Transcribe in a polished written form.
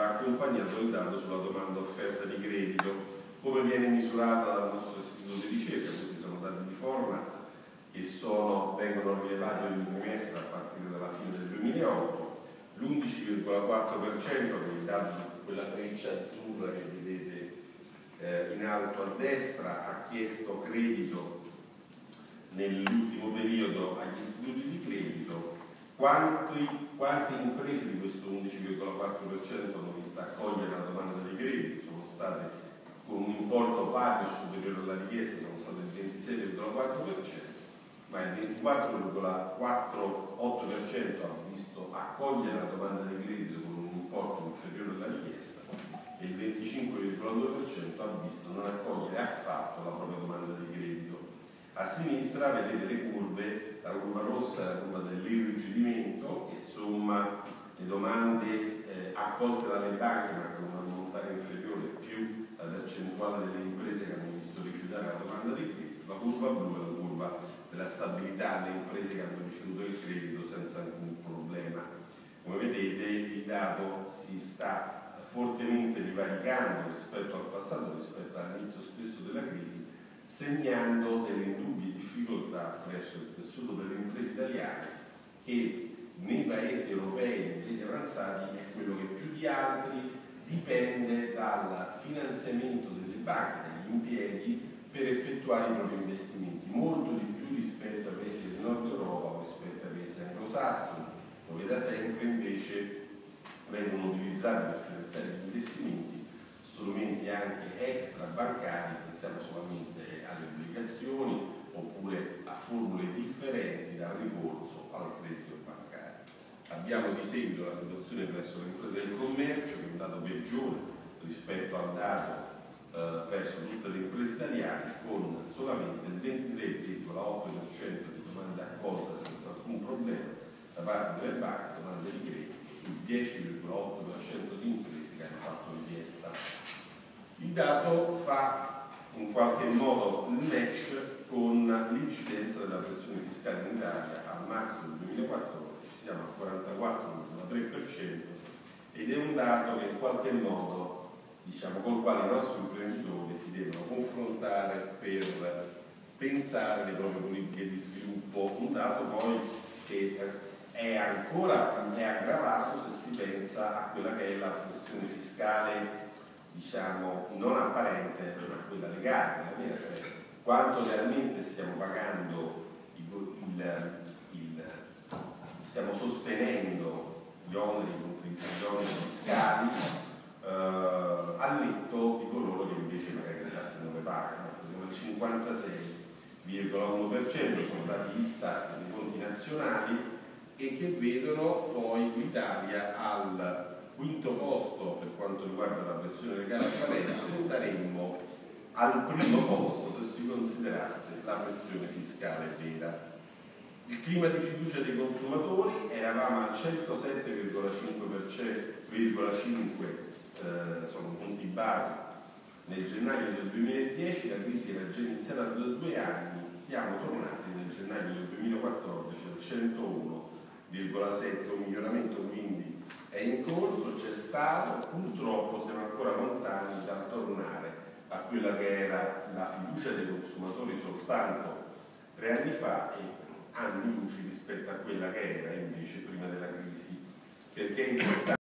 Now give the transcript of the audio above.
ha accompagnato il dato sulla domanda offerta di credito. Come viene misurata dal nostro istituto di ricerca? Questi sono dati di format che vengono rilevati ogni trimestre a partire dalla fine del 2008. L'11,4%, che è il dato di quella freccia azzurra che vedete in alto a destra, ha chiesto credito nell'ultimo periodo agli istituti di credito. Quante imprese di questo 11,4% hanno visto accogliere la domanda di credito? Sono state con un importo pari o superiore alla richiesta, sono state il 26,4%, ma il 24,48% ha visto accogliere la domanda di credito con un importo inferiore alla richiesta e il 25,2% ha visto non accogliere affatto la propria domanda di credito. A sinistra vedete le curve, la curva rossa è la curva dell'irrigidimento che somma le domande accolte dalle banche ma con una ammontare inferiore più la percentuale delle imprese che hanno visto rifiutare la domanda di credito. La curva blu è la curva della stabilità delle imprese che hanno ricevuto il credito senza alcun problema. Come vedete il dato si sta fortemente divaricando rispetto al passato, rispetto all'inizio stesso della crisi, segnando delle indubbie difficoltà presso il tessuto delle imprese italiane che nei paesi europei, nei paesi avanzati, è quello che più di altri dipende dal finanziamento delle banche, degli impieghi per effettuare i propri investimenti, molto di più rispetto ai paesi del nord Europa o rispetto ai paesi anglosassoni, dove da sempre invece vengono utilizzati per finanziare gli investimenti strumenti anche extra bancari, pensiamo solamente alle obbligazioni oppure a formule differenti dal ricorso al credito bancario. Abbiamo di seguito la situazione presso le imprese del commercio, che è un dato peggiore rispetto al dato presso tutte le imprese italiane, con solamente il 23,8% di domande accolte senza alcun problema da parte delle banche, domande di credito, sul 10,8% di imprese che hanno fatto richiesta. Il dato fa in qualche modo il match con l'incidenza della pressione fiscale in Italia a marzo del 2014, siamo al 44,3% ed è un dato che in qualche modo, col quale i nostri imprenditori si devono confrontare per pensare le proprie politiche di sviluppo, un dato poi che è aggravato se si pensa a quella che è la pressione fiscale non apparente ma quella legale, quella vera, cioè quanto realmente stiamo pagando, stiamo sostenendo gli oneri fiscali al netto di coloro che invece magari le tasse non le pagano. Siamo al 56,1%, sono dati Istat dei conti nazionali e che vedono poi l'Italia al quinto posto per quanto riguarda la pressione legale apparente. Staremmo al primo posto se si considerasse la pressione fiscale vera. Il clima di fiducia dei consumatori, eravamo al 107,5%, sono punti base nel gennaio del 2010, la crisi era già iniziata da 2 anni, siamo tornati nel gennaio del 2014 al 101,7%, un miglioramento quindi è in corso, c'è stato, purtroppo siamo ancora lontani dal tornare a quella che era la fiducia dei consumatori soltanto 3 anni fa e anni luci rispetto a quella che era invece prima della crisi, perché è importante